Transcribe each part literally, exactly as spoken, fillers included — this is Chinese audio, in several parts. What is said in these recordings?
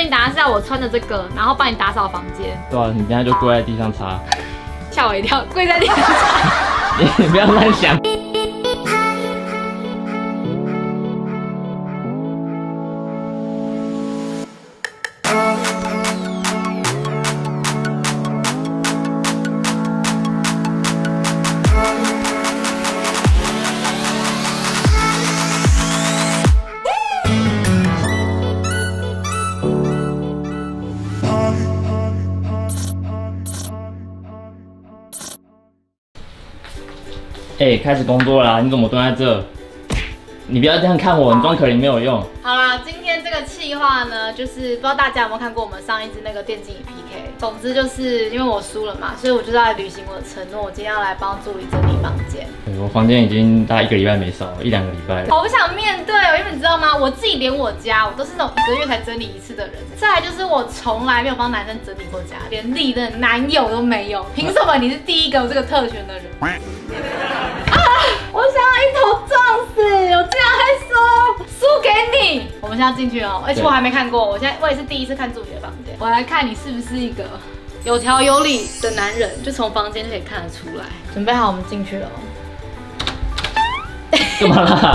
以你打算是要我穿着这个，然后帮你打扫房间？ 对啊，你等下就跪在地上擦。 吓我一跳，跪在地上擦。 你不要乱想。哎、欸，开始工作啦！你怎么蹲在这？你不要这样看我，你装可怜没有用。 好啦，今天这个企划呢，就是不知道大家有没有看过我们上一支那个电竞椅 P K。总之就是因为我输了嘛，所以我就是要来履行我的承诺，我今天要来帮助理整理房间。 对，我房间已经大概一个礼拜没扫了，一两个礼拜了。 我不想面对，因为你知道吗？我自己连我家，我都是那种一个月才整理一次的人。再来就是我从来没有帮男生整理过家，连丽的男友都没有。凭什么你是第一个有这个特权的人？啊！我想要一头撞死！我竟然还说输给你！我们现在进去哦，而且我还没看过，我现在我也是第一次看助理的房间，我来看你是不是一个有条有理的男人，就從房间就可以看得出来。准备好，我们进去了。 干嘛啦？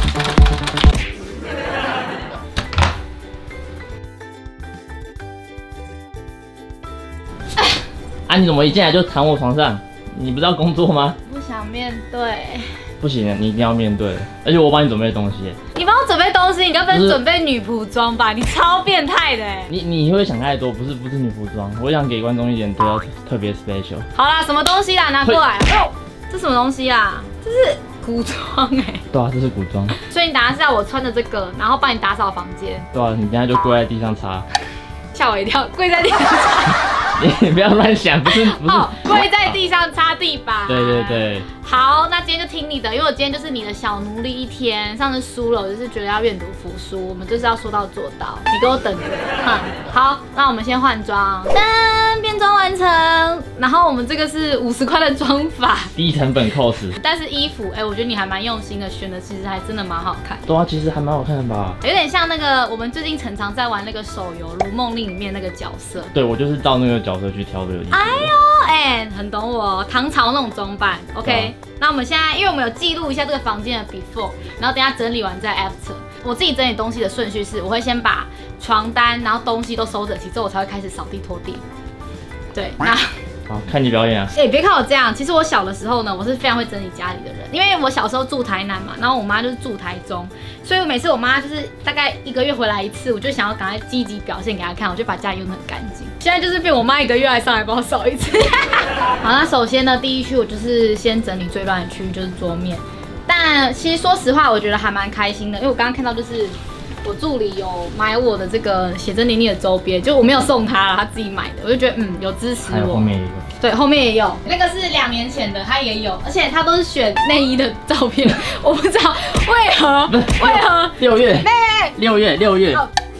啊！你怎么一进来就躺我床上？你不是要工作吗？ 不想面对。 不行，你一定要面对。而且我帮你准备东西。 你帮我准备东西，你该不会准备女仆装吧？你超变态的哎！ 你你会想太多，不是不是女服装，我想给观众一点比较特别 special。 好啦，什么东西啦？拿过来。哦，这什么东西啊？这是古装哎。对啊，这是古装。 所以你打算是要我穿着这个，然后帮你打扫房间？ 对啊，你等下就跪在地上擦。 吓我一跳，跪在地上擦。 你不要乱想，不是不是。哦， 跪在地上擦地板。 对对对。 好，那今天就听你的，因为我今天就是你的小奴隶一天。上次输了，我就是觉得要愿赌服输，我们就是要说到做到。你给我等着，哼。好，那我们先换装，噔，变装完成。然后我们这个是五十块的妆法， 低成本 cos。 但是衣服，哎、欸，我觉得你还蛮用心的，选的其实还真的蛮好看。 对啊，其实还蛮好看的吧？ 有点像那个我们最近常常在玩那个手游《如梦令》里面那个角色。 对，我就是照那个角色去挑这个衣服。 哎呦，哎、欸，很懂我，唐朝那种装扮。OK，、啊、那我们现在，因为我们有记录一下这个房间的 before， 然后等一下整理完再 after。我自己整理东西的顺序是，我会先把床单，然后东西都收整齐之后，我才会开始扫地拖地。对，那好，看你表演啊！ 哎、欸，别看我这样，其实我小的时候呢，我是非常会整理家里的人，因为我小时候住台南嘛，然后我妈就是住台中，所以我每次我妈就是大概一个月回来一次，我就想要赶快积极表现给她看，我就把家里用得很干净。现在就是被我妈一个月来上来帮我扫一次。好，那首先呢，第一区我就是先整理最乱的区域，就是桌面。但其实说实话，我觉得还蛮开心的，因为我刚刚看到就是我助理有买我的这个写真妮妮的周边，就我没有送他了，他自己买的，我就觉得嗯有支持我。还有后面也有，对，后面也有，那个是两年前的，他也有，而且他都是选内衣的照片，我不知道为何为何六月六月六月。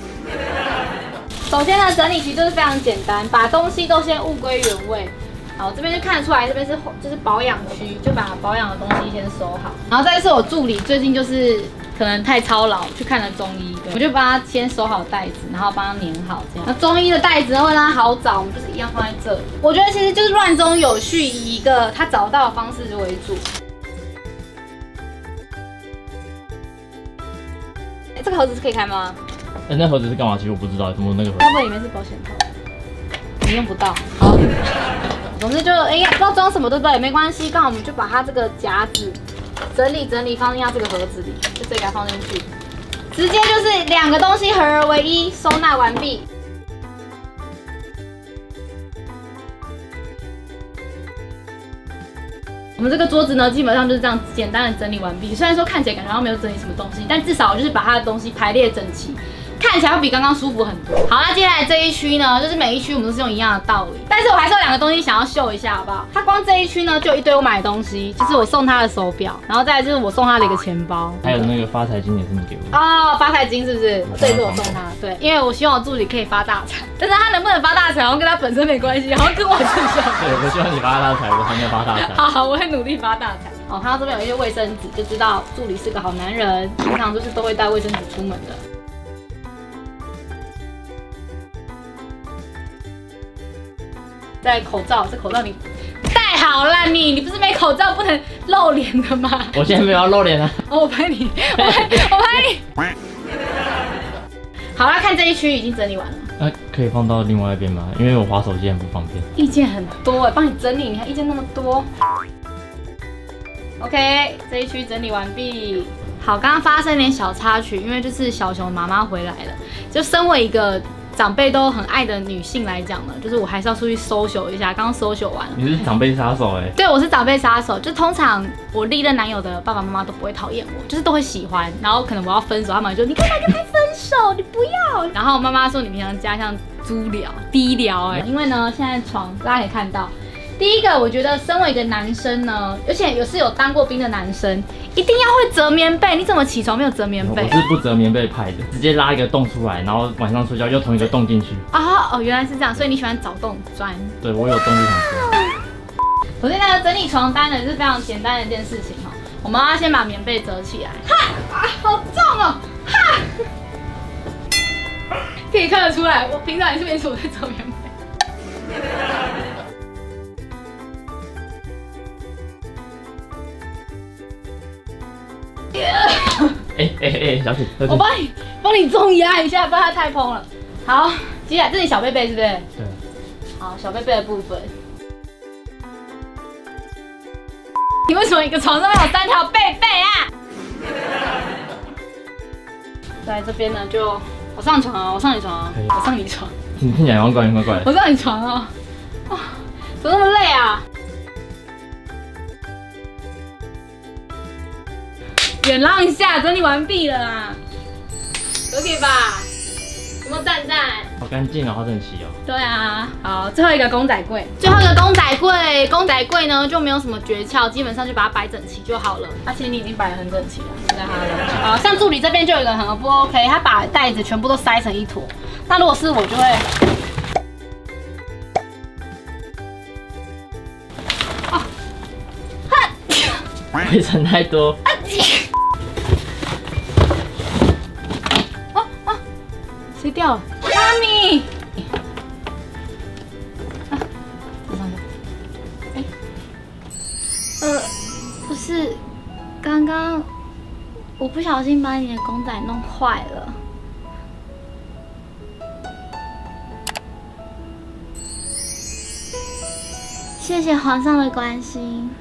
首先呢，整理其实就是非常简单，把东西都先物归原位。好，这边就看得出来，这边是就是保养区，就把保养的东西先收好。然后再是我助理最近就是可能太操劳，去看了中医，我就帮他先收好袋子，然后帮他粘好这样。那中医的袋子呢会让他好找，我们就是一样放在这里。我觉得其实就是乱中有序，以一个他找到的方式为主。哎，这个盒子是可以开吗？ 哎、欸，那盒子是干嘛？其实我不知道，怎么那个盒子？ 该不会里面是保险套？你用不到。好。总之就哎呀，不知道装什么对不对？没关系，刚好我们就把它这个夹子整理整理，放进它这个盒子里，就直接给它放进去，直接就是两个东西合而为一，收纳完毕。我们这个桌子呢，基本上就是这样简单的整理完毕。虽然说看起来感觉好像没有整理什么东西，但至少就是把它的东西排列整齐。看起来会比刚刚舒服很多。好，那接下来这一区呢，就是每一区我们都是用一样的道理，但是我还是有两个东西想要秀一下，好不好？它光这一区呢，就有一堆我买的东西，就是我送他的手表，然后再来就是我送他的一个钱包， 还有那个发财金也是你给我的哦，发财金是不是？这也是我送他的，对，因为我希望我助理可以发大财，但是他能不能发大财，好像跟他本身没关系，好像跟我是相关。 对，我希望你发大财，我还没有发大财。 好，我会努力发大财。哦，看到这边有一些卫生纸，就知道助理是个好男人，平常就是都会带卫生纸出门的。 戴口罩，这口罩你戴好啦，你你不是没口罩不能露脸的吗？ 我现在没有要露脸啊。 哦，我拍你，我拍，我拍你。好啦，看这一区已经整理完了。 那、啊、可以放到另外一边吗？因为我滑手机很不方便。 意见很多哎，帮你整理，你看意见那么多。OK， 这一区整理完毕。好，刚刚发生点小插曲，因为就是小熊妈妈回来了。就身为一个长辈都很爱的女性来讲呢，就是我还是要出去social一下。刚刚social完了。 你是长辈杀手哎、欸？ 对，我是长辈杀手。就通常我历任男友的爸爸妈妈都不会讨厌我，就是都会喜欢。然后可能我要分手，他们就你干嘛跟他分手？你不要。然后妈妈说你平常家像猪寮、低寮哎，因为呢现在床大家可以看到。第一个，我觉得身为一个男生呢，而且有是有当过兵的男生，一定要会折棉被。你怎么起床没有折棉被？ 我是不折棉被派的，直接拉一个洞出来，然后晚上睡觉又从一个洞进去。 啊哦，原来是这样，所以你喜欢找洞钻？对， 我有洞就想钻。 我现在整理床单呢是非常简单的一件事情哈。我们要先把棉被折起来。哈啊，好重哦！哈，可以看得出来，我平常也是没什么在折棉被。 哎哎哎，小雪， 我帮你帮你重压一下，不然它太蓬了。好，接下来这是小贝贝是不是？ 对。 好，小贝贝的部分。你为什么一个床上面有三条贝贝啊？在这边呢，就我上床啊，我上你床啊，我上你床。 你听起来怪怪怪怪。 我上你床啊，啊，怎么那么累啊？忍让一下，整理完毕了啦 ，OK 吧？有没有赞赞？ 好干净哦，好整齐哦。 对啊，好，最后一个公仔柜，最后一个公仔柜，公仔柜呢就没有什么诀窍，基本上就把它摆整齐就好了。而且你已经摆得很整齐了，现在它的啊，像助理这边就有一个很不 OK， 他把袋子全部都塞成一坨。那如果是我就会，哦， 灰尘太多。 谁掉了？妈咪！啊，这上面。哎，呃，不是，刚刚我不小心把你的公仔弄坏了。谢谢皇上的关心。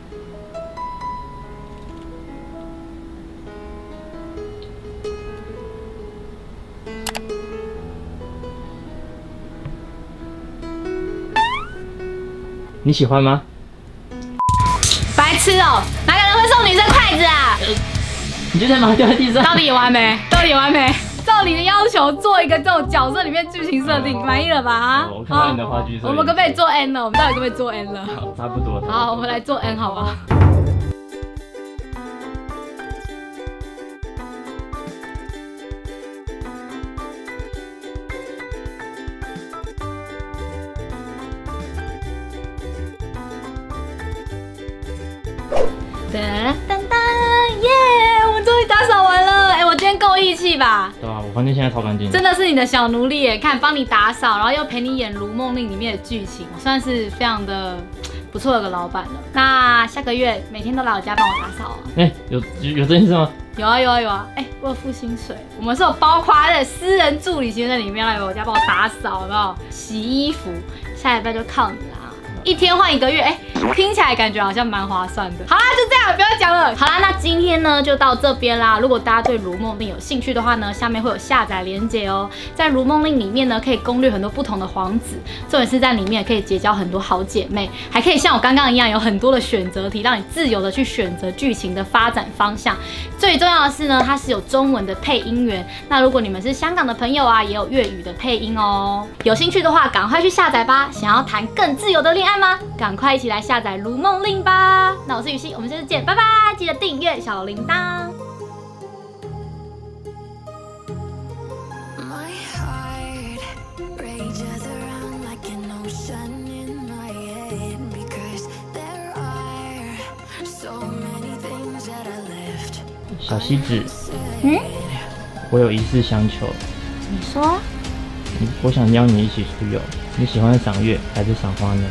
你喜欢吗？ 白痴哦、喔，哪个人会送女生筷子啊？呃、 你就在把它掉在地上。 到底有完没？到底有完没？照你的要求做一个这种角色里面剧情设定，满意了吧？啊、 哦，我看到你的话剧设定。 我们可不可以做 N 了？我们到底可不可以做 N 了？ 好，差不多。 好，我们来做 N 好不好？噔噔噔，耶！我们终于打扫完了。哎、欸，我今天够义气吧？ 对啊，我房间现在超干净。 真的是你的小奴隶耶！看，帮你打扫，然后又陪你演《如梦令》里面的剧情，我算是非常的不错的个老板了。那下个月每天都来我家帮我打扫啊？ 哎、欸，有有有这件事吗？ 有啊有啊有啊！哎、欸，我有付薪水，我们是有包括在私人助理先生里面来我家帮我打扫，有没有？洗衣服，下礼拜就靠你啦。一天换一个月，哎、欸，听起来感觉好像蛮划算的。好啦，就这样，不要讲了。好啦，那今天呢就到这边啦。如果大家对《如梦令》有兴趣的话呢，下面会有下载连结哦。在《如梦令》里面呢，可以攻略很多不同的皇子，重点是在里面可以结交很多好姐妹，还可以像我刚刚一样有很多的选择题，让你自由的去选择剧情的发展方向。最重要的是呢，它是有中文的配音员。那如果你们是香港的朋友啊，也有粤语的配音哦。有兴趣的话，赶快去下载吧。想要谈更自由的恋爱吗？赶快一起来下载《如梦令》吧！那我是雨熙，我们下次见，拜拜！记得订阅小铃铛。 小西子， 嗯， 我有一事相求。 你说。 我想邀你一起出游，你喜欢赏月还是赏花呢？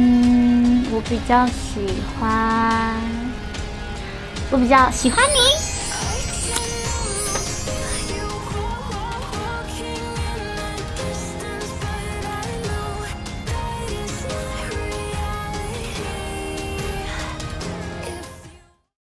嗯，我比较喜欢，我比较喜欢你。